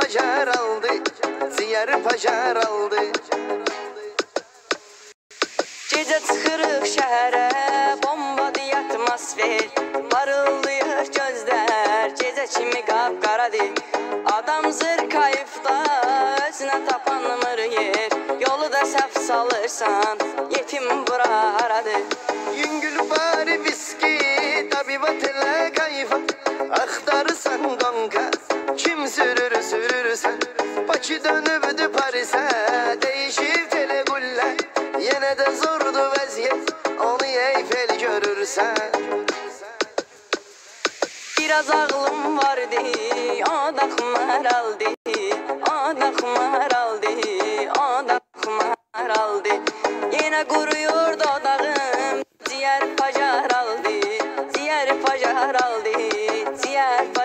pajar aldı, ciğer pajar aldı. Gecə çıxırıq şəhərə, bombadır atmosfer, parıldayır gözlər, gecə kimi qapqaradır. Adam zırkayıfda, özünə tapanmır yer, yolu da səhv salırsan, yetim bura aradır. Yüngül bari viski, tabibat ile kayfa, aktarırsan donka, kim sürürsen. Bakı dönübdü Paris'e, değişir telegulle, yine de zordu vaziyet, onu Eyfel görürsen. Biraz ağlım vardı, o da xumar aldı, o da xumar aldı, o da xumar aldı. Yine quruyor dodağım, ciğer pajar aldı, ciğer pajar aldı, ciğer